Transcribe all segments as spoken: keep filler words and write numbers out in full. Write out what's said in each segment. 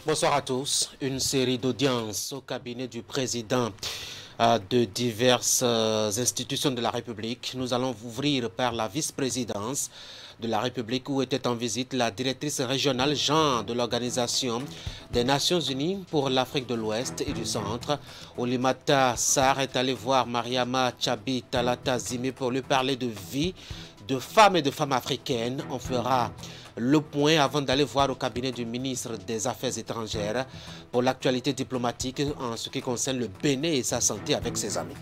Bonsoir à tous. Une série d'audiences au cabinet du président euh, de diverses euh, institutions de la République. Nous allons ouvrir par la vice-présidence de la République où était en visite la directrice régionale genre de l'Organisation des Nations Unies pour l'Afrique de l'Ouest et du Centre. Oulimata Sarr est allé voir Mariama Tchabi Talata Zimé pour lui parler de vie, de femmes et de femmes africaines. On fera le point avant d'aller voir au cabinet du ministre des Affaires étrangères pour l'actualité diplomatique en ce qui concerne le Bénin et sa santé avec ses amis.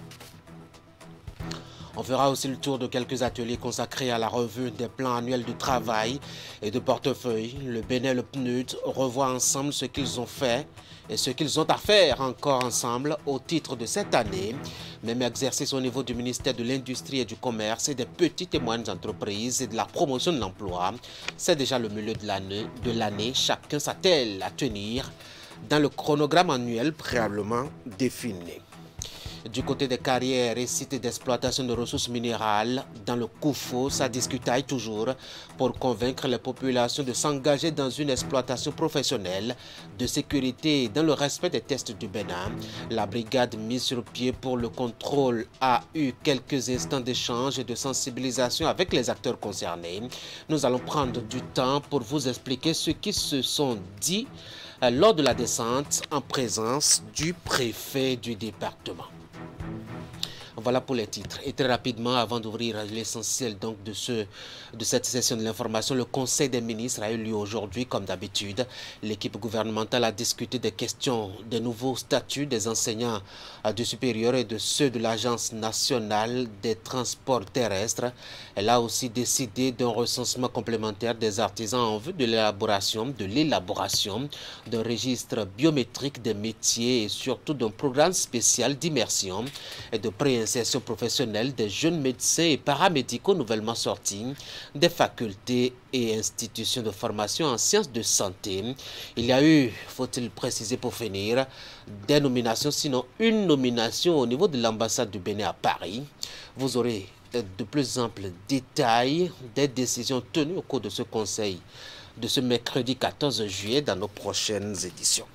On fera aussi le tour de quelques ateliers consacrés à la revue des plans annuels de travail et de portefeuille. Le Bénin et le P N U D revoient ensemble ce qu'ils ont fait et ce qu'ils ont à faire encore ensemble au titre de cette année. Même exercice au niveau du ministère de l'Industrie et du Commerce et des petites et moyennes entreprises et de la promotion de l'emploi. C'est déjà le milieu de l'année. de l'année. Chacun s'attelle à tenir dans le chronogramme annuel préalablement défini. Du côté des carrières et sites d'exploitation de ressources minérales, dans le Koufo, ça discutaille toujours pour convaincre les populations de s'engager dans une exploitation professionnelle de sécurité dans le respect des tests du Bénin. La brigade mise sur pied pour le contrôle a eu quelques instants d'échange et de sensibilisation avec les acteurs concernés. Nous allons prendre du temps pour vous expliquer ce qui se sont dit lors de la descente en présence du préfet du département. Voilà pour les titres. Et très rapidement, avant d'ouvrir l'essentiel donc de, ce, de cette session de l'information, le Conseil des ministres a eu lieu aujourd'hui, comme d'habitude. L'équipe gouvernementale a discuté des questions des nouveaux statuts des enseignants du supérieur et de ceux de l'Agence nationale des transports terrestres. Elle a aussi décidé d'un recensement complémentaire des artisans en vue de l'élaboration de l'élaboration d'un registre biométrique des métiers et surtout d'un programme spécial d'immersion et de préinsertion professionnelle des jeunes médecins et paramédicaux nouvellement sortis des facultés et institutions de formation en sciences de santé. Il y a eu, faut-il préciser pour finir, des nominations, sinon une nomination au niveau de l'ambassade du Bénin à Paris. Vous aurez de plus amples détails des décisions tenues au cours de ce conseil de ce mercredi quatorze juillet dans nos prochaines éditions.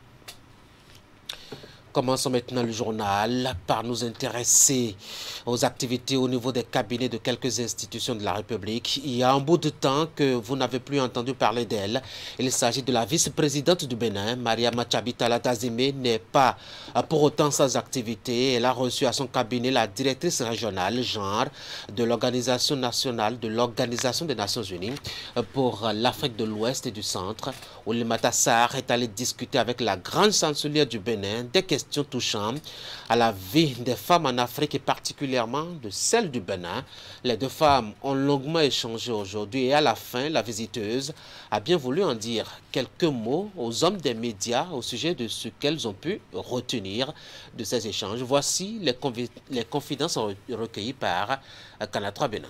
Commençons maintenant le journal par nous intéresser aux activités au niveau des cabinets de quelques institutions de la République. Il y a un bout de temps que vous n'avez plus entendu parler d'elle. Il s'agit de la vice-présidente du Bénin, Mariama Tchabi Talata Zimé, n'est pas pour autant sans activité. Elle a reçu à son cabinet la directrice régionale genre de l'Organisation nationale de l'Organisation des Nations Unies pour l'Afrique de l'Ouest et du Centre. Oulimata Sarr est allé discuter avec la grande chancelière du Bénin des questions touchant à la vie des femmes en Afrique et particulièrement de celle du Bénin. Les deux femmes ont longuement échangé aujourd'hui et à la fin, la visiteuse a bien voulu en dire quelques mots aux hommes des médias au sujet de ce qu'elles ont pu retenir de ces échanges. Voici les, les confidences recueillies par Canal trois Bénin.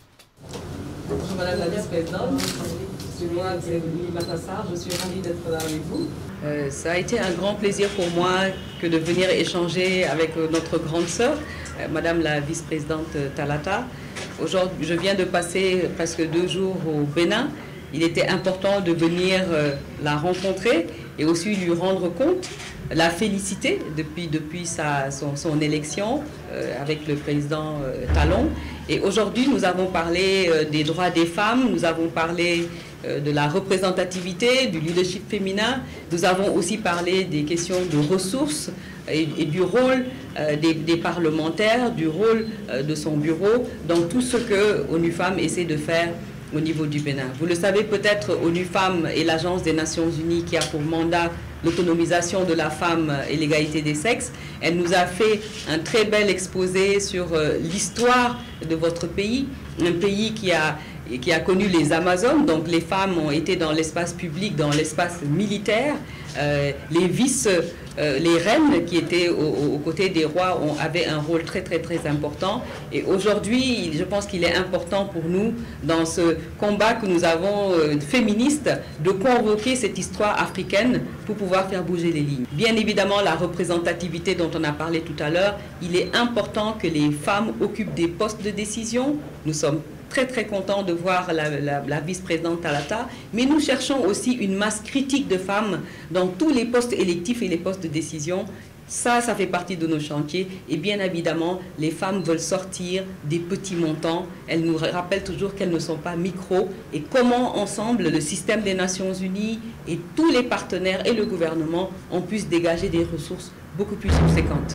Bonjour Madame la vice-présidente, moi c'est Oulimata Sarr, je suis ravie d'être là avec vous. Euh, ça a été un grand plaisir pour moi que de venir échanger avec notre grande sœur, euh, Madame la vice-présidente Talata. Aujourd'hui, je viens de passer presque deux jours au Bénin. Il était important de venir euh, la rencontrer et aussi lui rendre compte, la féliciter depuis, depuis sa, son, son élection euh, avec le président euh, Talon. Et aujourd'hui, nous avons parlé euh, des droits des femmes, nous avons parlé euh, de la représentativité, du leadership féminin. Nous avons aussi parlé des questions de ressources et, et du rôle euh, des, des parlementaires, du rôle euh, de son bureau dans tout ce que ONU Femmes essaie de faire au niveau du Bénin. Vous le savez peut-être, ONU Femmes est l'agence des Nations Unies qui a pour mandat l'autonomisation de la femme et l'égalité des sexes. Elle nous a fait un très bel exposé sur euh, l'histoire de votre pays, un pays qui a, qui a connu les Amazones, donc les femmes ont été dans l'espace public, dans l'espace militaire, euh, les vices, euh, les reines qui étaient aux côtés des rois ont, avaient un rôle très très très important. Et aujourd'hui, je pense qu'il est important pour nous, dans ce combat que nous avons euh, féministe, de convoquer cette histoire africaine pour pouvoir faire bouger les lignes. Bien évidemment, la représentativité dont on a parlé tout à l'heure, il est important que les femmes occupent des postes de décision. Nous sommes très très contents de voir la, la, la vice-présidente Talata, mais nous cherchons aussi une masse critique de femmes dans tous les postes électifs et les postes de décision. Ça, ça fait partie de nos chantiers. Et bien évidemment, les femmes veulent sortir des petits montants. Elles nous rappellent toujours qu'elles ne sont pas micro. Et comment, ensemble, le système des Nations Unies et tous les partenaires et le gouvernement, on puisse dégager des ressources beaucoup plus conséquentes.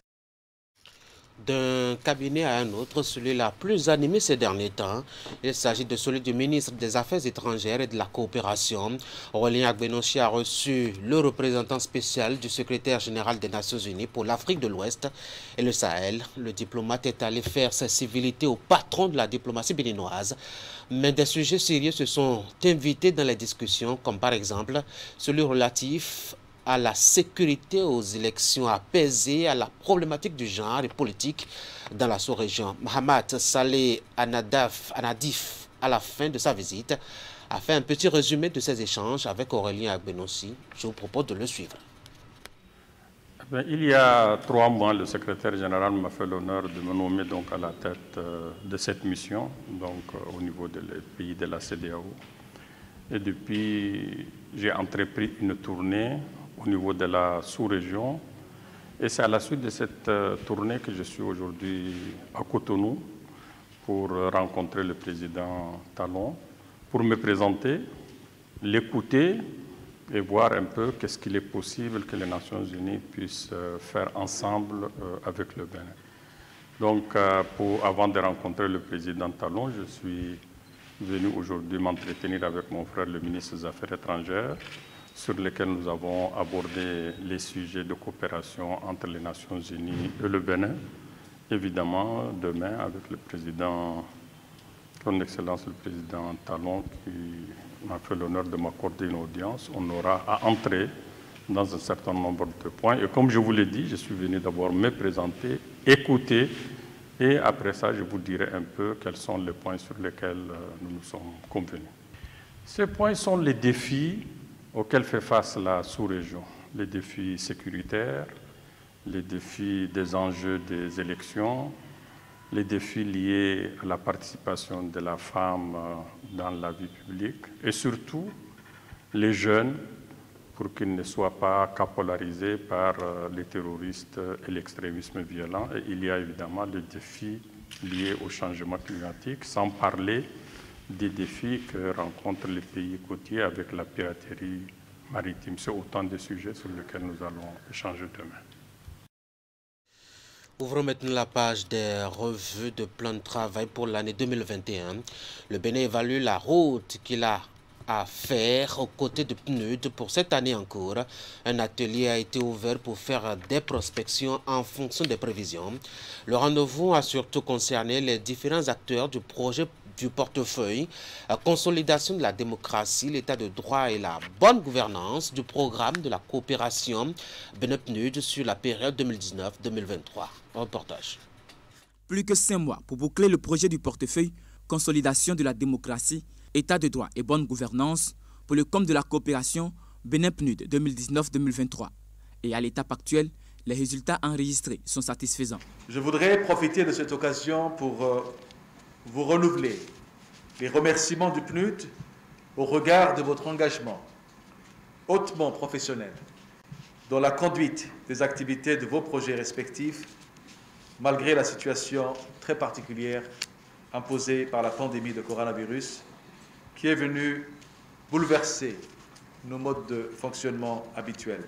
D'un cabinet à un autre, celui la plus animé ces derniers temps. Il s'agit de celui du ministre des Affaires étrangères et de la coopération. Aurélien Agbenonchi a reçu le représentant spécial du secrétaire général des Nations Unies pour l'Afrique de l'Ouest et le Sahel. Le diplomate est allé faire ses civilités au patron de la diplomatie béninoise. Mais des sujets sérieux se sont invités dans les discussions, comme par exemple celui relatif à la sécurité, aux élections apaisées, à la problématique du genre et politique dans la sous-région. Mohamed Saleh Anadaf, Anadif, à la fin de sa visite, a fait un petit résumé de ses échanges avec Aurélien Agbenonchi. Je vous propose de le suivre. Bien, il y a trois mois, le secrétaire général m'a fait l'honneur de me nommer donc à la tête euh, de cette mission, donc euh, au niveau des pays de la C D A O. Et depuis, j'ai entrepris une tournée au niveau de la sous-région. Et c'est à la suite de cette euh, tournée que je suis aujourd'hui à Cotonou pour euh, rencontrer le président Talon, pour me présenter, l'écouter et voir un peu qu'est-ce qu'il est possible que les Nations Unies puissent euh, faire ensemble euh, avec le Bénin. Donc, euh, pour, avant de rencontrer le président Talon, je suis venu aujourd'hui m'entretenir avec mon frère, le ministre des Affaires étrangères, sur lesquels nous avons abordé les sujets de coopération entre les Nations Unies et le Bénin. Évidemment, demain, avec le président, son Excellence le président Talon, qui m'a fait l'honneur de m'accorder une audience, on aura à entrer dans un certain nombre de points. Et comme je vous l'ai dit, je suis venu d'abord me présenter, écouter, et après ça, je vous dirai un peu quels sont les points sur lesquels nous nous sommes convenus. Ces points sont les défis auxquels fait face la sous-région, les défis sécuritaires, les défis des enjeux des élections, les défis liés à la participation de la femme dans la vie publique et surtout les jeunes pour qu'ils ne soient pas capolarisés par les terroristes et l'extrémisme violent. Et il y a évidemment les défis liés au changement climatique, sans parler des défis que rencontrent les pays côtiers avec la piraterie maritime. C'est autant de sujets sur lesquels nous allons échanger demain. Ouvrons maintenant la page des revues de plan de travail pour l'année deux mille vingt et un. Le Bénin évalue la route qu'il a à faire aux côtés de P N U D pour cette année en cours. Un atelier a été ouvert pour faire des prospections en fonction des prévisions. Le rendez-vous a surtout concerné les différents acteurs du projet du portefeuille, la consolidation de la démocratie, l'état de droit et la bonne gouvernance du programme de la coopération Bénin-P N U D sur la période deux mille dix-neuf deux mille vingt-trois. Reportage. Plus que cinq mois pour boucler le projet du portefeuille consolidation de la démocratie, état de droit et bonne gouvernance pour le compte de la coopération Bénin-P N U D deux mille dix-neuf deux mille vingt-trois. Et à l'étape actuelle, les résultats enregistrés sont satisfaisants. Je voudrais profiter de cette occasion pour euh, vous renouveler les remerciements du P N U D au regard de votre engagement hautement professionnel dans la conduite des activités de vos projets respectifs, malgré la situation très particulière imposée par la pandémie de coronavirus qui est venue bouleverser nos modes de fonctionnement habituels.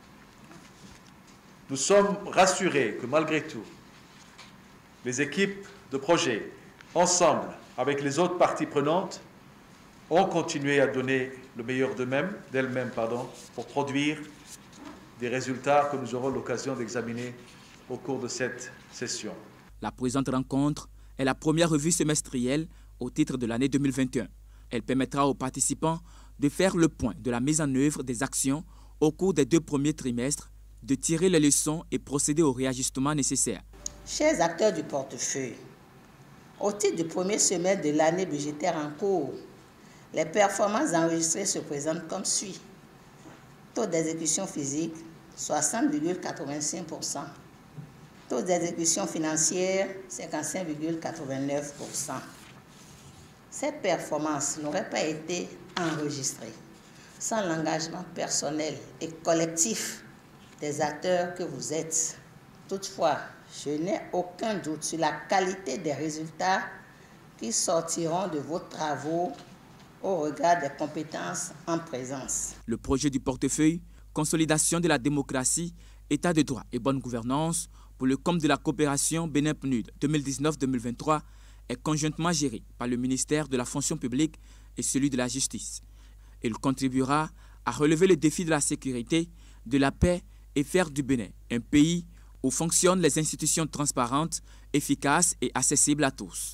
Nous sommes rassurés que malgré tout, les équipes de projet, ensemble avec les autres parties prenantes, ont continué à donner le meilleur d'eux-mêmes, d'elles-mêmes, pardon, pour produire des résultats que nous aurons l'occasion d'examiner au cours de cette session. La présente rencontre est la première revue semestrielle au titre de l'année deux mille vingt et un. Elle permettra aux participants de faire le point de la mise en œuvre des actions au cours des deux premiers trimestres, de tirer les leçons et procéder au réajustement nécessaire. Chers acteurs du portefeuille, au titre du premier semestre de l'année budgétaire en cours, les performances enregistrées se présentent comme suit. Taux d'exécution physique, soixante virgule quatre-vingt-cinq pour cent. Taux d'exécution financière, cinquante-cinq virgule quatre-vingt-neuf pour cent. Ces performances n'auraient pas été enregistrées sans l'engagement personnel et collectif des acteurs que vous êtes. Toutefois, je n'ai aucun doute sur la qualité des résultats qui sortiront de vos travaux au regard des compétences en présence. Le projet du portefeuille « Consolidation de la démocratie, État de droit et bonne gouvernance » pour le compte de la coopération Bénin P N U D deux mille dix-neuf deux mille vingt-trois est conjointement géré par le ministère de la fonction publique et celui de la justice. Il contribuera à relever le défi de la sécurité, de la paix et faire du Bénin un pays où fonctionnent les institutions transparentes, efficaces et accessibles à tous.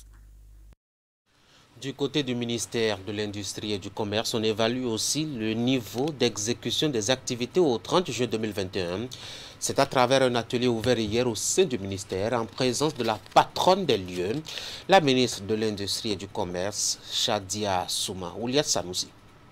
Du côté du ministère de l'Industrie et du Commerce, on évalue aussi le niveau d'exécution des activités au trente juin deux mille vingt et un. C'est à travers un atelier ouvert hier au sein du ministère en présence de la patronne des lieux, la ministre de l'Industrie et du Commerce, Shadia Souma Ouliat Sanoussi.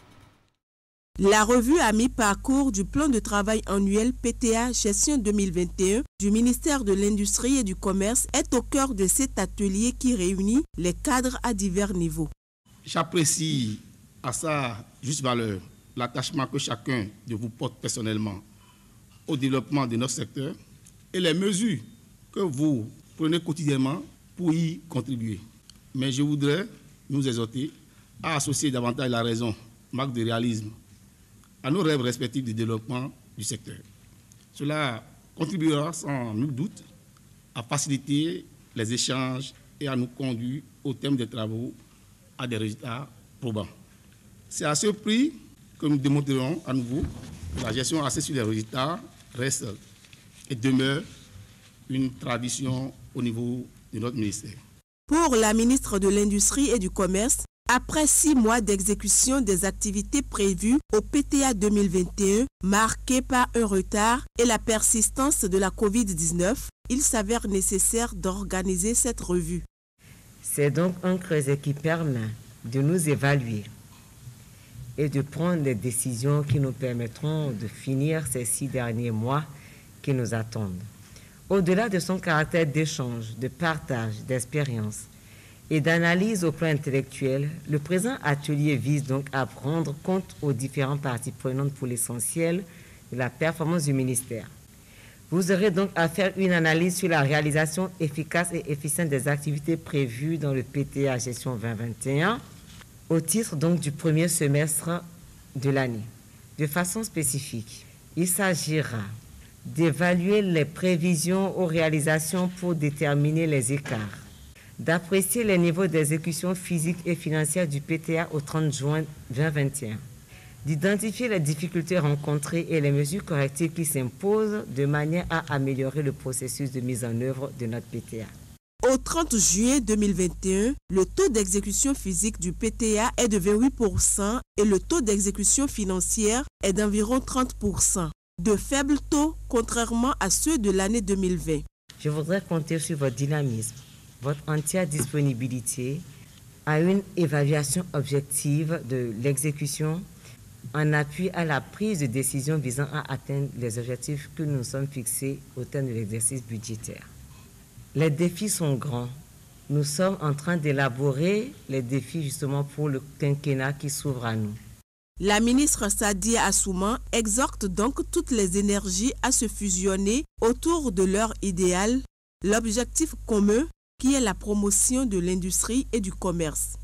La revue à mi-parcours du plan de travail annuel P T A gestion deux mille vingt et un du ministère de l'Industrie et du Commerce est au cœur de cet atelier qui réunit les cadres à divers niveaux. J'apprécie à sa juste valeur l'attachement que chacun de vous porte personnellement au développement de notre secteur et les mesures que vous prenez quotidiennement pour y contribuer. Mais je voudrais nous exhorter à associer davantage la raison, marque de réalisme, à nos rêves respectifs de développement du secteur. Cela contribuera sans nul doute à faciliter les échanges et à nous conduire au terme des travaux à des résultats probants. C'est à ce prix que nous démontrerons à nouveau que la gestion axée sur les résultats reste et demeure une tradition au niveau de notre ministère. Pour la ministre de l'Industrie et du Commerce, après six mois d'exécution des activités prévues au P T A deux mille vingt et un, marquées par un retard et la persistance de la COVID dix-neuf, il s'avère nécessaire d'organiser cette revue. C'est donc un creuset qui permet de nous évaluer et de prendre des décisions qui nous permettront de finir ces six derniers mois qui nous attendent. Au-delà de son caractère d'échange, de partage, d'expérience, et d'analyse au plan intellectuel, le présent atelier vise donc à prendre compte aux différentes parties prenantes pour l'essentiel de la performance du ministère. Vous aurez donc à faire une analyse sur la réalisation efficace et efficiente des activités prévues dans le P T A gestion vingt vingt et un au titre donc du premier semestre de l'année. De façon spécifique, il s'agira d'évaluer les prévisions aux réalisations pour déterminer les écarts, d'apprécier les niveaux d'exécution physique et financière du P T A au trente juin deux mille vingt et un, d'identifier les difficultés rencontrées et les mesures correctives qui s'imposent de manière à améliorer le processus de mise en œuvre de notre P T A. Au trente juillet deux mille vingt et un, le taux d'exécution physique du P T A est de vingt-huit pour cent et le taux d'exécution financière est d'environ trente pour cent. De faibles taux contrairement à ceux de l'année deux mille vingt. Je voudrais compter sur votre dynamisme, votre entière disponibilité à une évaluation objective de l'exécution en appui à la prise de décision visant à atteindre les objectifs que nous nous sommes fixés au terme de l'exercice budgétaire. Les défis sont grands. Nous sommes en train d'élaborer les défis justement pour le quinquennat qui s'ouvre à nous. La ministre Shadia Souma exhorte donc toutes les énergies à se fusionner autour de leur idéal, l'objectif commun qui est la promotion de l'industrie et du commerce.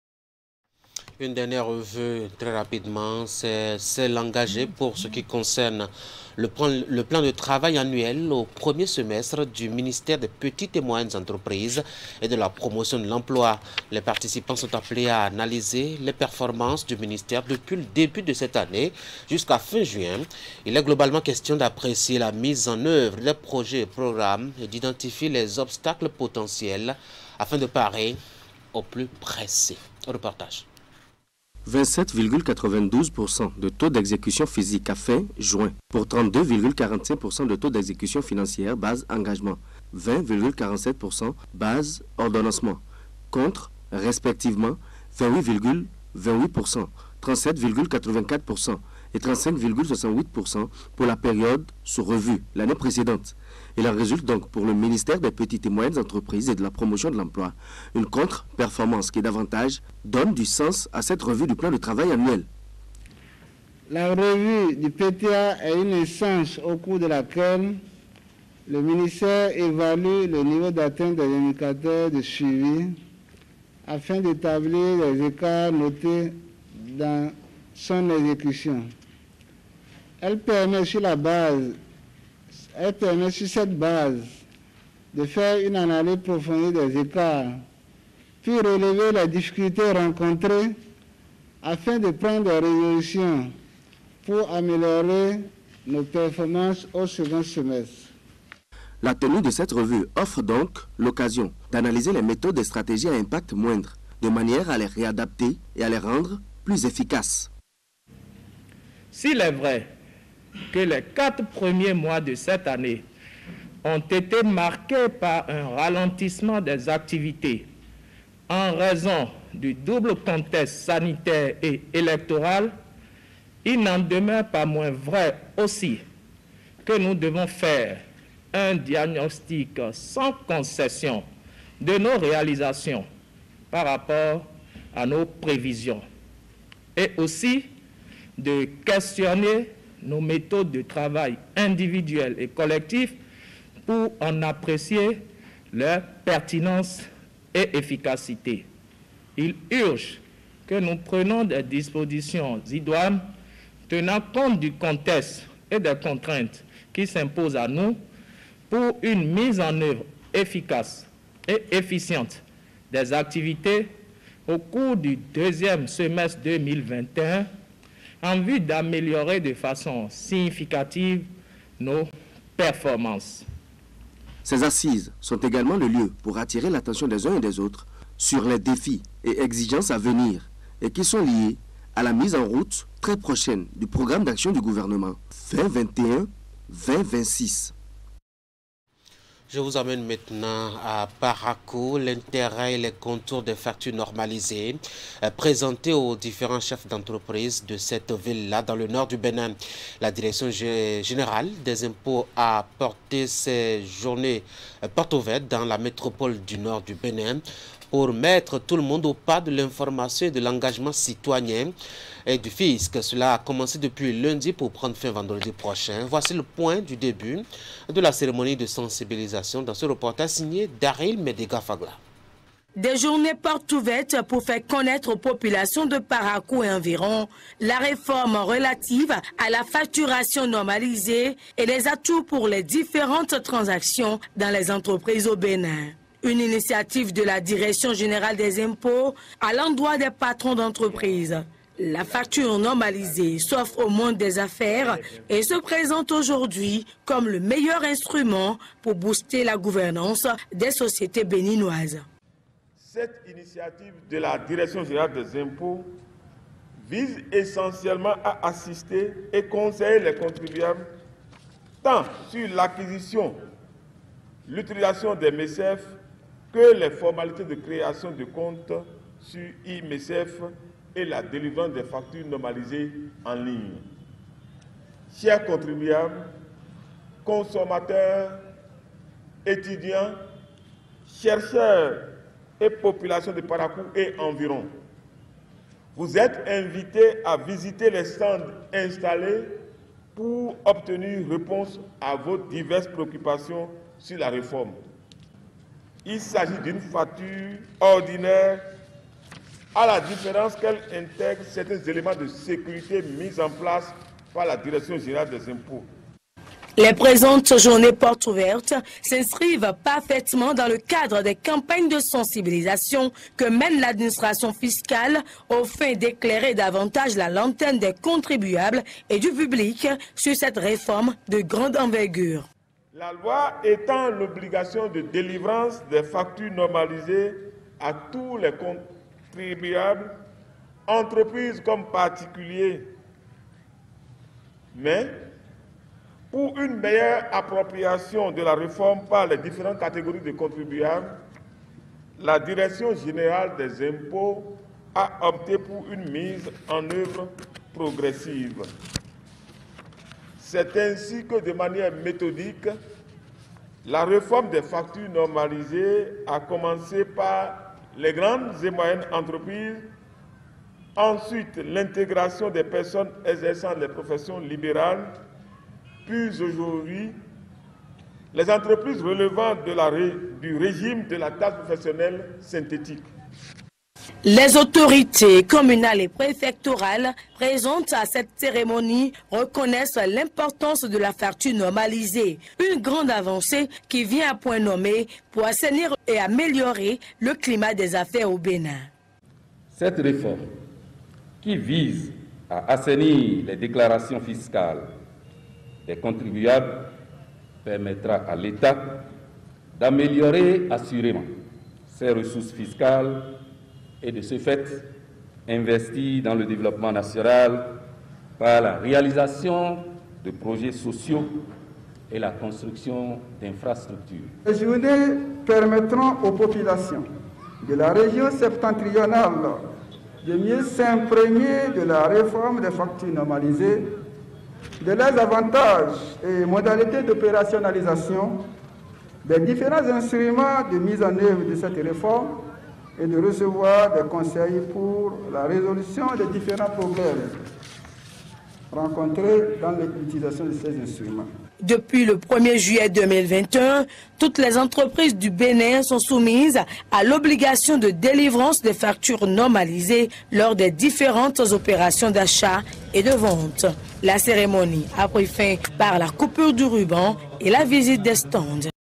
Une dernière revue très rapidement, c'est celle engagée pour ce qui concerne le plan, le plan de travail annuel au premier semestre du ministère des petites et moyennes entreprises et de la promotion de l'emploi. Les participants sont appelés à analyser les performances du ministère depuis le début de cette année jusqu'à fin juin. Il est globalement question d'apprécier la mise en œuvre des projets et programmes et d'identifier les obstacles potentiels afin de parer au plus pressé. Reportage. vingt-sept virgule quatre-vingt-douze pour cent de taux d'exécution physique à fin juin pour trente-deux virgule quarante-cinq pour cent de taux d'exécution financière base engagement, vingt virgule quarante-sept pour cent base ordonnancement, contre respectivement vingt-huit virgule vingt-huit pour cent, trente-sept virgule quatre-vingt-quatre pour cent et trente-cinq virgule soixante-huit pour cent pour la période sous revue l'année précédente. Il en résulte donc pour le ministère des Petites et Moyennes Entreprises et de la Promotion de l'Emploi une contre-performance qui davantage donne du sens à cette revue du plan de travail annuel. La revue du P T A est une instance au cours de laquelle le ministère évalue le niveau d'atteinte des indicateurs de suivi afin d'établir les écarts notés dans son exécution. Elle permet sur la base, elle permet sur cette base de faire une analyse approfondie des écarts, puis relever les difficultés rencontrées afin de prendre des résolutions pour améliorer nos performances au second semestre. La tenue de cette revue offre donc l'occasion d'analyser les méthodes et stratégies à impact moindre, de manière à les réadapter et à les rendre plus efficaces. S'il est vrai que les quatre premiers mois de cette année ont été marqués par un ralentissement des activités en raison du double contexte sanitaire et électoral, il n'en demeure pas moins vrai aussi que nous devons faire un diagnostic sans concession de nos réalisations par rapport à nos prévisions et aussi de questionner nos méthodes de travail individuelles et collectives pour en apprécier leur pertinence et efficacité. Il urge que nous prenions des dispositions idoines tenant compte du contexte et des contraintes qui s'imposent à nous pour une mise en œuvre efficace et efficiente des activités au cours du deuxième semestre deux mille vingt et un en vue d'améliorer de façon significative nos performances. Ces assises sont également le lieu pour attirer l'attention des uns et des autres sur les défis et exigences à venir et qui sont liés à la mise en route très prochaine du programme d'action du gouvernement vingt vingt et un vingt vingt-six. Je vous amène maintenant à Parakou. L'intérêt et les contours des factures normalisées euh, présentées aux différents chefs d'entreprise de cette ville-là dans le nord du Bénin. La direction générale des impôts a porté ces journées euh, portes ouvertes dans la métropole du nord du Bénin pour mettre tout le monde au pas de l'information et de l'engagement citoyen et du fisc. Cela a commencé depuis lundi pour prendre fin vendredi prochain. Voici le point du début de la cérémonie de sensibilisation dans ce reportage signé Daryl Medega-Fagla. Des journées portes ouvertes pour faire connaître aux populations de Parakou et environ la réforme relative à la facturation normalisée et les atouts pour les différentes transactions dans les entreprises au Bénin. Une initiative de la Direction générale des impôts à l'endroit des patrons d'entreprise. La facture normalisée s'offre au monde des affaires et se présente aujourd'hui comme le meilleur instrument pour booster la gouvernance des sociétés béninoises. Cette initiative de la Direction générale des impôts vise essentiellement à assister et conseiller les contribuables tant sur l'acquisition, l'utilisation des M E C F que les formalités de création de comptes sur I M E C F et la délivrance des factures normalisées en ligne. Chers contribuables, consommateurs, étudiants, chercheurs et populations de Parakou et environ, vous êtes invités à visiter les stands installés pour obtenir réponse à vos diverses préoccupations sur la réforme. Il s'agit d'une facture ordinaire à la différence qu'elle intègre certains éléments de sécurité mis en place par la Direction générale des impôts. Les présentes journées portes ouvertes s'inscrivent parfaitement dans le cadre des campagnes de sensibilisation que mène l'administration fiscale aux fins d'éclairer davantage la lanterne des contribuables et du public sur cette réforme de grande envergure. La loi étend l'obligation de délivrance des factures normalisées à tous les contribuables, entreprises comme particuliers. Mais pour une meilleure appropriation de la réforme par les différentes catégories de contribuables, la Direction générale des impôts a opté pour une mise en œuvre progressive. C'est ainsi que de manière méthodique, la réforme des factures normalisées a commencé par les grandes et moyennes entreprises, ensuite l'intégration des personnes exerçant les professions libérales, puis aujourd'hui les entreprises relevant de la, du régime de la taxe professionnelle synthétique. Les autorités communales et préfectorales présentes à cette cérémonie reconnaissent l'importance de la facture normalisée, une grande avancée qui vient à point nommé pour assainir et améliorer le climat des affaires au Bénin. Cette réforme, qui vise à assainir les déclarations fiscales des contribuables, permettra à l'État d'améliorer assurément ses ressources fiscales et de ce fait investir dans le développement national par la réalisation de projets sociaux et la construction d'infrastructures. Les journées permettront aux populations de la région septentrionale de mieux s'imprégner de la réforme des factures normalisées, de leurs avantages et modalités d'opérationnalisation, des différents instruments de mise en œuvre de cette réforme et de recevoir des conseils pour la résolution des différents problèmes rencontrés dans l'utilisation de ces instruments. Depuis le premier juillet deux mille vingt et un, toutes les entreprises du Bénin sont soumises à l'obligation de délivrance des factures normalisées lors des différentes opérations d'achat et de vente. La cérémonie a pris fin par la coupure du ruban et la visite des stands.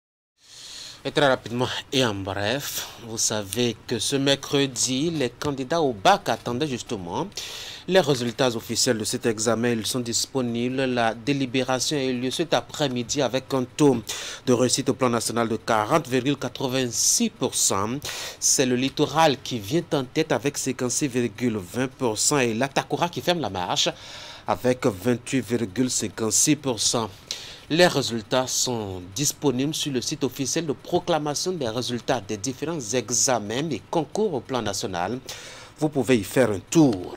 Et très rapidement et en bref, vous savez que ce mercredi, les candidats au bac attendaient justement les résultats officiels de cet examen. Ils sont disponibles. La délibération a eu lieu cet après-midi avec un taux de réussite au plan national de quarante virgule quatre-vingt-six pour cent. C'est le littoral qui vient en tête avec cinquante-six virgule vingt pour cent et la Takora qui ferme la marche avec vingt-huit virgule cinquante-six pour cent. Les résultats sont disponibles sur le site officiel de proclamation des résultats des différents examens et concours au plan national. Vous pouvez y faire un tour.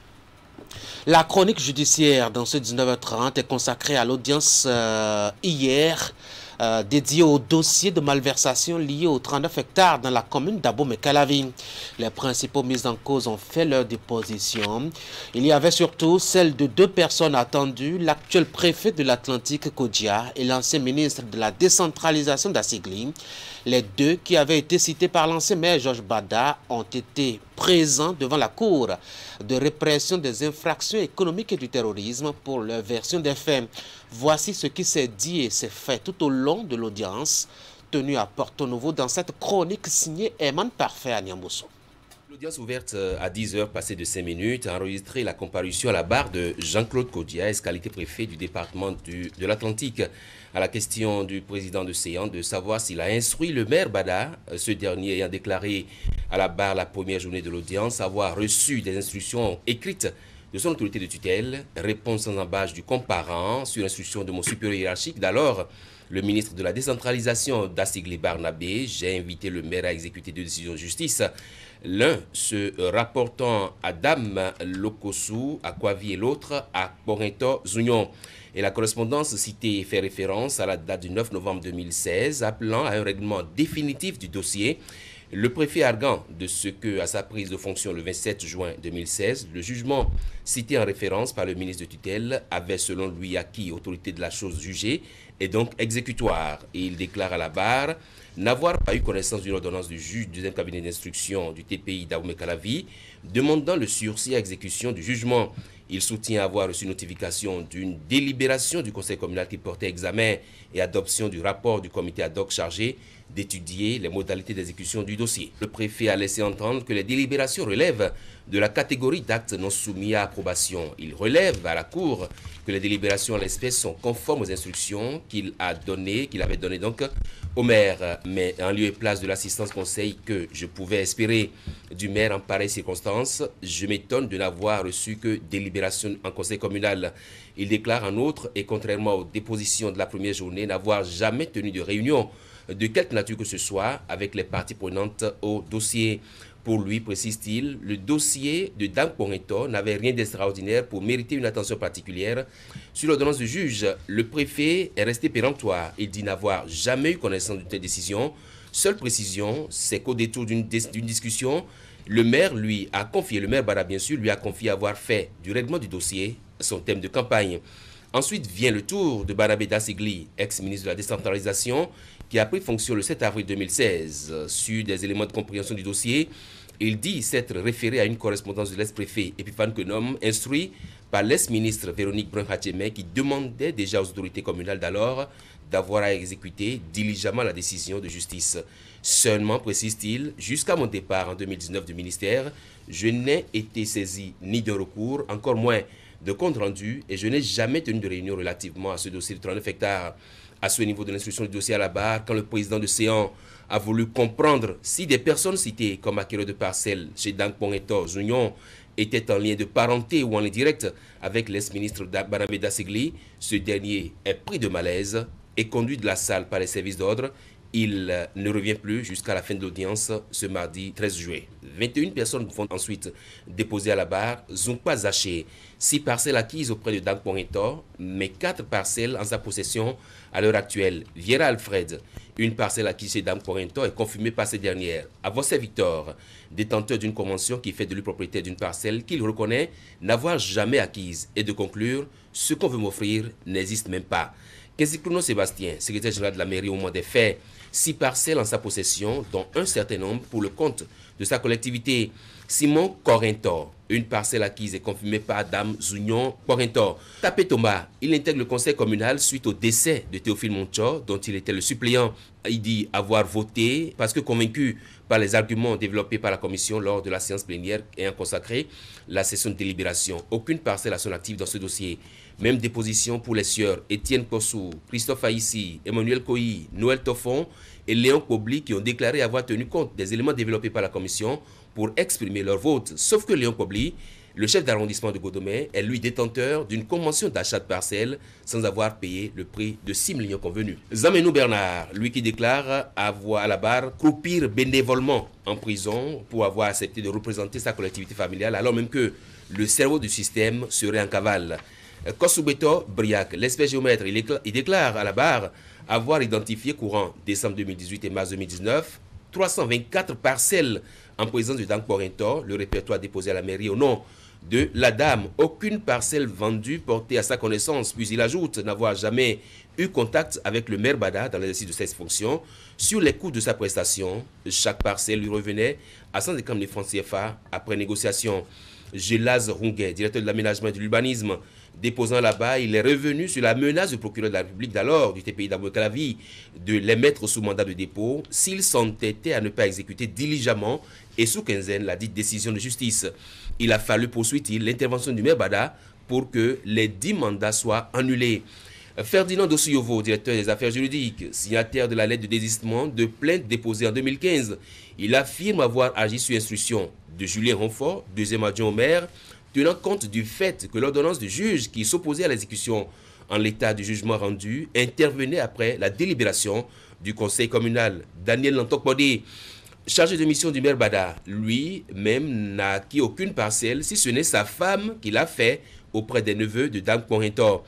La chronique judiciaire dans ce dix-neuf heures trente est consacrée à l'audience euh, hier euh, dédiée au dossier de malversation lié aux trente-neuf hectares dans la commune d'Abomey-Calavi. Les principaux mis en cause ont fait leur déposition. Il y avait surtout celle de deux personnes attendues, l'actuel préfet de l'Atlantique Kodia et l'ancien ministre de la décentralisation d'Assigli. Les deux qui avaient été cités par l'ancien maire Georges Bada ont été présents devant la Cour de répression des infractions économiques et du terrorisme pour leur version des faits. Voici ce qui s'est dit et s'est fait tout au long de l'audience tenue à Porto Novo dans cette chronique signée Eman Parfait à Niamboso. L'audience ouverte à dix heures passées de cinq minutes a enregistré la comparution à la barre de Jean-Claude Kodia, ex-qualité préfet du département du, de l'Atlantique. À la question du président de Séan de savoir s'il a instruit le maire Bada, ce dernier ayant déclaré à la barre la première journée de l'audience avoir reçu des instructions écrites de son autorité de tutelle, réponse sans embâche du comparant sur instruction de mon supérieur hiérarchique d'alors, le ministre de la décentralisation d'Assigli Barnabé. J'ai invité le maire à exécuter deux décisions de justice. L'un se rapportant à Dame Lokosu, à Kwavi, et l'autre à Porinto Zunion. Et la correspondance citée fait référence à la date du neuf novembre deux mille seize, appelant à un règlement définitif du dossier. Le préfet arguant de ce que, à sa prise de fonction le vingt-sept juin deux mille seize, le jugement cité en référence par le ministre de tutelle avait selon lui acquis autorité de la chose jugée et donc exécutoire. Et il déclare à la barre n'avoir pas eu connaissance d'une ordonnance du juge du deuxième cabinet d'instruction du T P I d'Abomey-Calavi demandant le sursis à exécution du jugement. Il soutient avoir reçu notification d'une délibération du conseil communal qui portait examen et adoption du rapport du comité ad hoc chargé d'étudier les modalités d'exécution du dossier. Le préfet a laissé entendre que les délibérations relèvent de la catégorie d'actes non soumis à approbation. Il relève à la Cour que les délibérations à l'espèce sont conformes aux instructions qu'il a données, qu'il avait données donc au maire. Mais en lieu et place de l'assistance conseil que je pouvais espérer du maire en pareille circonstance, je m'étonne de n'avoir reçu que délibération en conseil communal. Il déclare en outre, et contrairement aux dépositions de la première journée, n'avoir jamais tenu de réunion de quelque nature que ce soit avec les parties prenantes au dossier. Pour lui, précise-t-il, le dossier de Dang Pointo n'avait rien d'extraordinaire pour mériter une attention particulière. Sur l'ordonnance du juge, le préfet est resté péremptoire. Il dit n'avoir jamais eu connaissance d'une telle décision. Seule précision, c'est qu'au détour d'une discussion, le maire lui a confié, le maire Bada bien sûr, lui a confié avoir fait du règlement du dossier son thème de campagne. Ensuite vient le tour de Barnabé Dassigli, ex-ministre de la décentralisation, qui a pris fonction le sept avril deux mille seize. Sur des éléments de compréhension du dossier, il dit s'être référé à une correspondance de l'ex-préfet Epiphane Kenom, instruit par l'ex-ministre Véronique Brun-Hatchemé, qui demandait déjà aux autorités communales d'alors d'avoir à exécuter diligemment la décision de justice. Seulement, précise-t-il, jusqu'à mon départ en deux mille dix-neuf du ministère, je n'ai été saisi ni de recours, encore moins de compte rendu, et je n'ai jamais tenu de réunion relativement à ce dossier de trente-neuf hectares. À ce niveau de l'instruction du dossier à la barre, quand le président de Séan a voulu comprendre si des personnes citées comme acquéreurs de parcelles chez Dang Pointo Zunion étaient en lien de parenté ou en lien direct avec l'ex-ministre Barnabé Dassigli, ce dernier est pris de malaise et conduit de la salle par les services d'ordre. Il ne revient plus jusqu'à la fin de l'audience ce mardi treize juillet. vingt et une personnes vont ensuite déposer à la barre Zumpa Zaché, six parcelles acquises auprès de Dang Pointo, mais quatre parcelles en sa possession à l'heure actuelle. Viera Alfred, une parcelle acquise chez Dang Pointo est confirmée par cette dernière. Avossé Victor, détenteur d'une convention qui fait de lui propriétaire d'une parcelle qu'il reconnaît n'avoir jamais acquise, et de conclure, ce qu'on veut m'offrir n'existe même pas. Kézikluno Sébastien, secrétaire général de la mairie au moment des faits, six parcelles en sa possession, dont un certain nombre pour le compte de sa collectivité. Simon Corinto, une parcelle acquise et confirmée par Dame Zunion Corinto. Tapé Thomas, il intègre le conseil communal suite au décès de Théophile Moncho, dont il était le suppléant. Il dit avoir voté parce que convaincu par les arguments développés par la commission lors de la séance plénière ayant consacré la session de délibération. Aucune parcelle à son actif dans ce dossier. Même déposition pour les sieurs Étienne Kossou, Christophe Aïssi, Emmanuel Koyi, Noël Toffon et Léon Kobli qui ont déclaré avoir tenu compte des éléments développés par la commission pour exprimer leur vote. Sauf que Léon Kobli, le chef d'arrondissement de Godomé, est lui détenteur d'une convention d'achat de parcelles sans avoir payé le prix de six millions convenus. Zamenou Bernard, lui qui déclare avoir à la barre croupir bénévolement en prison pour avoir accepté de représenter sa collectivité familiale alors même que le cerveau du système serait en cavale. Kosubeto Briac, l'expert géomètre, il déclare à la barre avoir identifié courant décembre deux mille dix-huit et mars deux mille dix-neuf trois cent vingt-quatre parcelles en présence de Dang Pointo, le répertoire déposé à la mairie au nom de la dame. Aucune parcelle vendue portée à sa connaissance, puis il ajoute n'avoir jamais eu contact avec le maire Bada dans l'exercice de ses fonctions. Sur les coûts de sa prestation, chaque parcelle lui revenait à cent cinquante mille francs C F A après négociation. Gélaz Ronguet, directeur de l'aménagement et de l'urbanisme, déposant là-bas, il est revenu sur la menace du procureur de la République d'alors, du T P I d'Abou-Calavi, de les mettre sous mandat de dépôt s'ils s'entêtaient à ne pas exécuter diligemment et sous quinzaine la dite décision de justice. Il a fallu, poursuit-il, l'intervention du maire Bada pour que les dix mandats soient annulés. Ferdinand Dosuyovo, directeur des affaires juridiques, signataire de la lettre de désistement de plainte déposée en deux mille quinze, il affirme avoir agi sur instruction de Julien Ronfort, deuxième adjoint au maire, tenant compte du fait que l'ordonnance du juge qui s'opposait à l'exécution en l'état du jugement rendu intervenait après la délibération du conseil communal. Daniel Lantokbodé, chargé de mission du maire Bada, lui-même n'a acquis aucune parcelle, si ce n'est sa femme qui l'a fait auprès des neveux de Dang Pointo.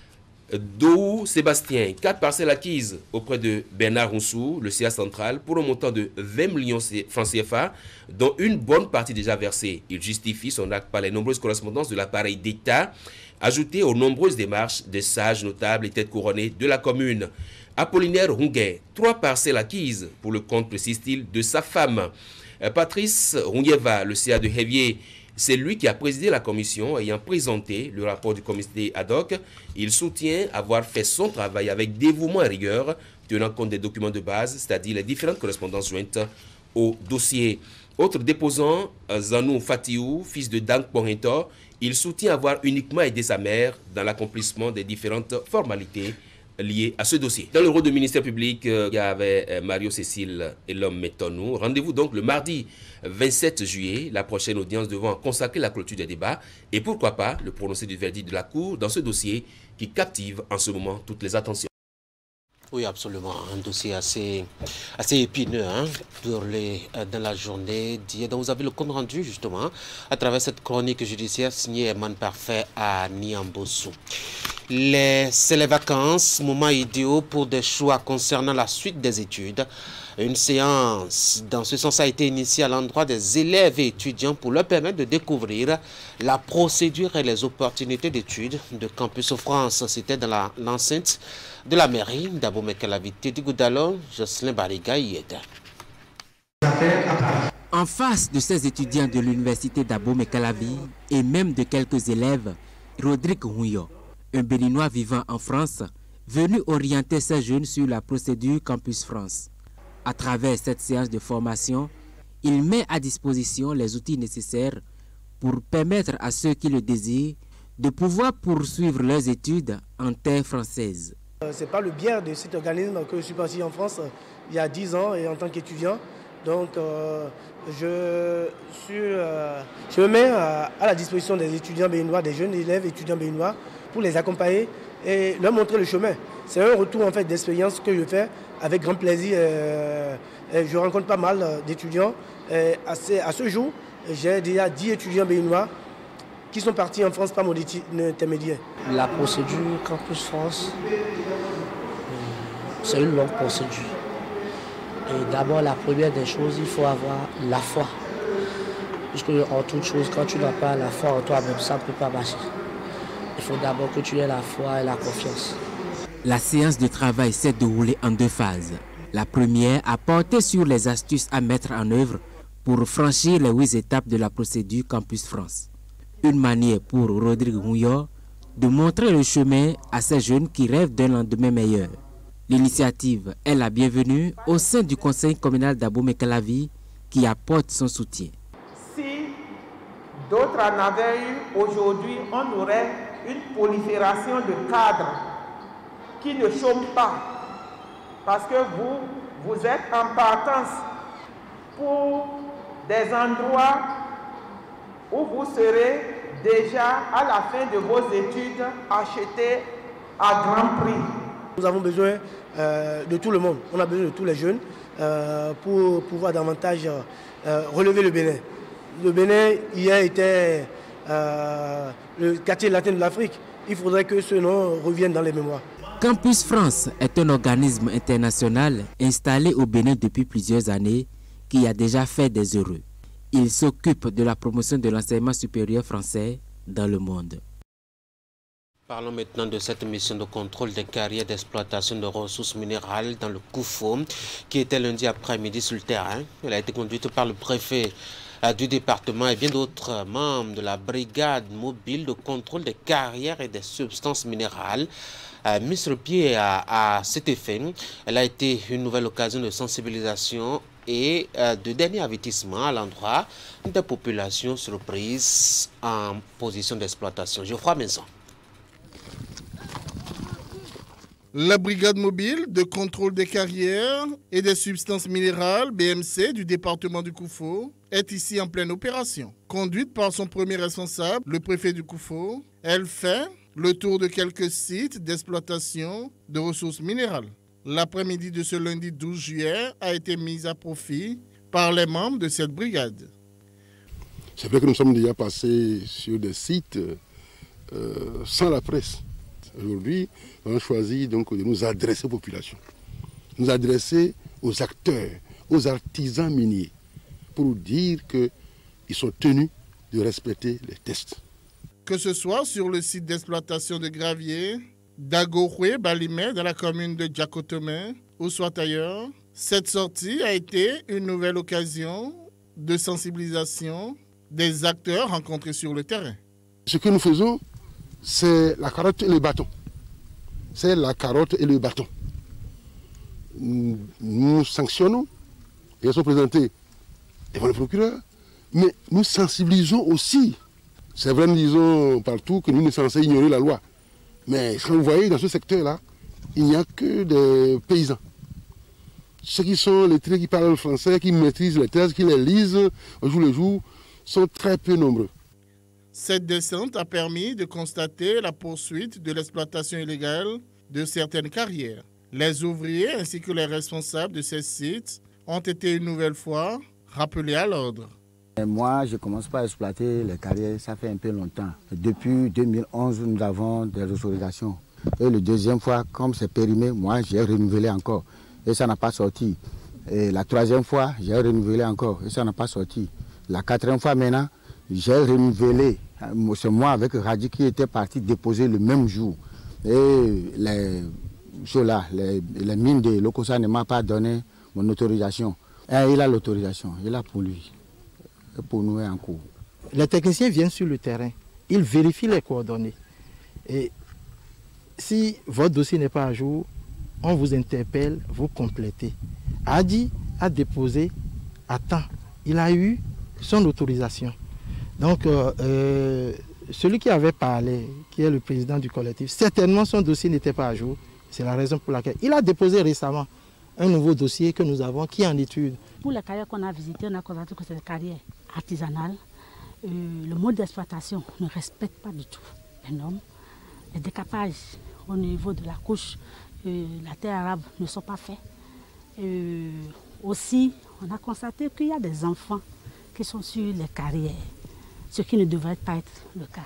Dou Sébastien, quatre parcelles acquises auprès de Bernard Roussou, le C A central, pour un montant de vingt millions francs C F A, dont une bonne partie déjà versée. Il justifie son acte par les nombreuses correspondances de l'appareil d'État, ajoutées aux nombreuses démarches des sages notables et têtes couronnées de la commune. Apollinaire Ronguet, trois parcelles acquises pour le compte, précise-t-il, de sa femme. Patrice Rongueva, le C A de Hévier, c'est lui qui a présidé la commission ayant présenté le rapport du comité ad hoc. Il soutient avoir fait son travail avec dévouement et rigueur, tenant compte des documents de base, c'est-à-dire les différentes correspondances jointes au dossier. Autre déposant, Zanou Fatiou, fils de Dang Pointo, il soutient avoir uniquement aidé sa mère dans l'accomplissement des différentes formalités liées à ce dossier. Dans le rôle du ministère public, il y avait Mario Cécile et l'homme Métonou. Rendez-vous donc le mardi vingt-sept juillet, la prochaine audience devant consacrer la clôture des débats et pourquoi pas le prononcé du verdict de la Cour dans ce dossier qui captive en ce moment toutes les attentions. Oui, absolument. Un dossier assez, assez épineux hein, pour les, euh, dans la journée d'hier. Donc, vous avez le compte rendu, justement, à travers cette chronique judiciaire signée Eman Parfait à Niambossou. Les, c'est les vacances, moment idéal pour des choix concernant la suite des études. Une séance dans ce sens a été initiée à l'endroit des élèves et étudiants pour leur permettre de découvrir la procédure et les opportunités d'études de Campus France. C'était dans l'enceinte de la mairie d'Abomey-Calavi. Teddy Goudalo, Jocelyn Bariga y était. En face de ces étudiants de l'université d'Abomey-Calavi et même de quelques élèves, Rodrigue Houyo, un Béninois vivant en France, venu orienter ces jeunes sur la procédure Campus France. À travers cette séance de formation, il met à disposition les outils nécessaires pour permettre à ceux qui le désirent de pouvoir poursuivre leurs études en terre française. Ce n'est pas le biais de cet organisme que je suis parti en France il y a dix ans et en tant qu'étudiant. Donc euh, je, suis, euh, je me mets à, à la disposition des étudiants béninois, des jeunes élèves étudiants béninois pour les accompagner et leur montrer le chemin. C'est un retour en fait d'expérience que je fais avec grand plaisir. Euh, je rencontre pas mal d'étudiants. À ce, à ce jour, j'ai déjà dix étudiants béninois qui sont partis en France par mon intermédiaire. La procédure Campus France, c'est une longue procédure. Et d'abord, la première des choses, il faut avoir la foi. Puisque en toute chose, quand tu n'as pas la foi en toi-même, ça ne peut pas marcher. Il faut d'abord que tu aies la foi et la confiance. La séance de travail s'est déroulée en deux phases. La première a porté sur les astuces à mettre en œuvre pour franchir les huit étapes de la procédure Campus France. Une manière pour Rodrigue Houyo de montrer le chemin à ces jeunes qui rêvent d'un lendemain meilleur. L'initiative est la bienvenue au sein du conseil communal d'Abomey-Calavi qui apporte son soutien. Si d'autres en avaient eu, aujourd'hui on aurait une prolifération de cadres qui ne chôment pas. Parce que vous, vous êtes en partance pour des endroits où vous serez déjà à la fin de vos études achetés à grand prix. Nous avons besoin euh, de tout le monde, on a besoin de tous les jeunes euh, pour pouvoir davantage euh, relever le Bénin. Le Bénin, hier, était euh, le quartier latin de l'Afrique. Il faudrait que ce nom revienne dans les mémoires. Campus France est un organisme international installé au Bénin depuis plusieurs années qui a déjà fait des heureux. Il s'occupe de la promotion de l'enseignement supérieur français dans le monde. Parlons maintenant de cette mission de contrôle des carrières d'exploitation de ressources minérales dans le Koufo, qui était lundi après-midi sur le terrain. Elle a été conduite par le préfet du département et bien d'autres membres de la brigade mobile de contrôle des carrières et des substances minérales. Euh, mis sur le pied à, à cet effet, elle a été une nouvelle occasion de sensibilisation et euh, de dernier avertissement à l'endroit des populations surprises en position d'exploitation. Geoffroy Maison. La brigade mobile de contrôle des carrières et des substances minérales, B M C, du département du Koufo, est ici en pleine opération. Conduite par son premier responsable, le préfet du Koufo, elle fait le tour de quelques sites d'exploitation de ressources minérales. L'après-midi de ce lundi douze juillet a été mise à profit par les membres de cette brigade. C'est vrai que nous sommes déjà passés sur des sites euh, sans la presse. Aujourd'hui, on a choisi donc de nous adresser aux populations, nous adresser aux acteurs, aux artisans miniers, pour dire qu'ils sont tenus de respecter les tests. Que ce soit sur le site d'exploitation de gravier, d'Agoroué, Balimé, dans la commune de Djakotomé, ou soit ailleurs, cette sortie a été une nouvelle occasion de sensibilisation des acteurs rencontrés sur le terrain. Ce que nous faisons, c'est la carotte et le bâton. C'est la carotte et le bâton. Nous sanctionnons, et elles sont présentées devant le procureur, mais nous sensibilisons aussi. C'est vrai, nous disons partout que nous sommes censés ignorer la loi. Mais quand vous voyez, dans ce secteur-là, il n'y a que des paysans. Ceux qui sont lettrés, qui parlent le français, qui maîtrisent les thèses, qui les lisent au jour le jour, sont très peu nombreux. Cette descente a permis de constater la poursuite de l'exploitation illégale de certaines carrières. Les ouvriers ainsi que les responsables de ces sites ont été une nouvelle fois rappelés à l'ordre. Moi, je ne commence pas à exploiter les carrières, ça fait un peu longtemps. Depuis deux mille onze, nous avons des autorisations. Et la deuxième fois, comme c'est périmé, moi, j'ai renouvelé encore. Et ça n'a pas sorti. Et la troisième fois, j'ai renouvelé encore. Et ça n'a pas sorti. La quatrième fois maintenant, j'ai renouvelé. C'est moi avec Radi qui était parti déposer le même jour. Et les, là, les, les mines de Lokossa ne m'ont pas donné mon autorisation. Et il a l'autorisation, il a pour lui. Pour nous en cours. Les techniciens viennent sur le terrain, ils vérifient les coordonnées. Et si votre dossier n'est pas à jour, on vous interpelle, vous complétez. Adi a déposé à temps. Il a eu son autorisation. Donc, euh, euh, celui qui avait parlé, qui est le président du collectif, certainement son dossier n'était pas à jour. C'est la raison pour laquelle il a déposé récemment un nouveau dossier que nous avons qui est en étude. Pour les carrières qu'on a visitées, on a constaté que c'est des carrières artisanales. Euh, le mode d'exploitation ne respecte pas du tout les normes. Les décapages au niveau de la couche, euh, la terre arabe ne sont pas faits. Euh, aussi, on a constaté qu'il y a des enfants qui sont sur les carrières, ce qui ne devrait pas être le cas.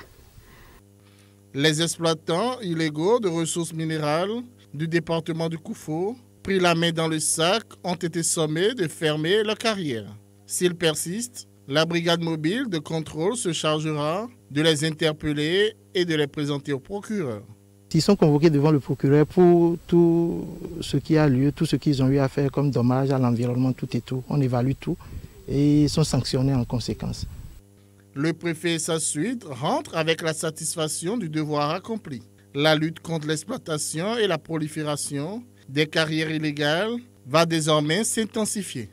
Les exploitants illégaux de ressources minérales du département du Koufo, pris la main dans le sac, ont été sommés de fermer leur carrière. S'ils persistent, la brigade mobile de contrôle se chargera de les interpeller et de les présenter au procureur. Ils sont convoqués devant le procureur pour tout ce qui a lieu, tout ce qu'ils ont eu à faire comme dommage à l'environnement, tout et tout. On évalue tout et ils sont sanctionnés en conséquence. Le préfet et sa suite rentrent avec la satisfaction du devoir accompli. La lutte contre l'exploitation et la prolifération des carrières illégales va désormais s'intensifier.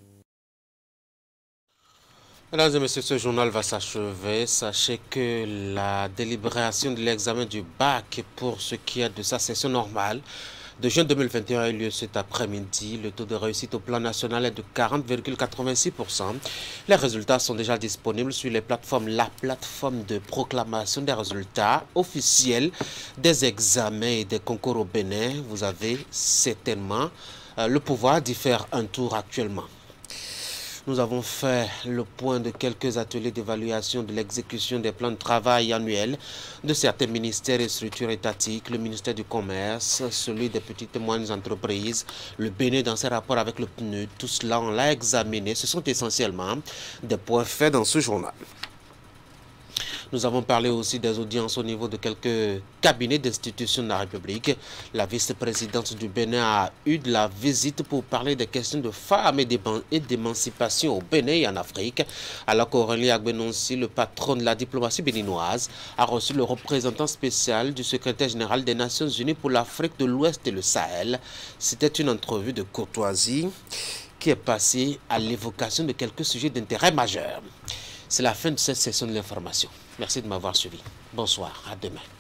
Mesdames et messieurs, ce journal va s'achever. Sachez que la délibération de l'examen du bac pour ce qui est de sa session normale de juin deux mille vingt et un a eu lieu cet après-midi. Le taux de réussite au plan national est de quarante virgule quatre-vingt-six pour cent. Les résultats sont déjà disponibles sur les plateformes, la plateforme de proclamation des résultats officiels des examens et des concours au Bénin. Vous avez certainement euh, le pouvoir d'y faire un tour actuellement. Nous avons fait le point de quelques ateliers d'évaluation de l'exécution des plans de travail annuels de certains ministères et structures étatiques, le ministère du Commerce, celui des petites et moyennes entreprises, le Bénin dans ses rapports avec le P N U D. Tout cela, on l'a examiné. Ce sont essentiellement des points faits dans ce journal. Nous avons parlé aussi des audiences au niveau de quelques cabinets d'institutions de la République. La vice-présidente du Bénin a eu de la visite pour parler des questions de femmes et d'émancipation au Bénin et en Afrique. Alors qu'Aurélie Agbenonsi, le patron de la diplomatie béninoise, a reçu le représentant spécial du secrétaire général des Nations Unies pour l'Afrique de l'Ouest et le Sahel. C'était une entrevue de courtoisie qui est passée à l'évocation de quelques sujets d'intérêt majeur. C'est la fin de cette session de l'information. Merci de m'avoir suivi. Bonsoir, à demain.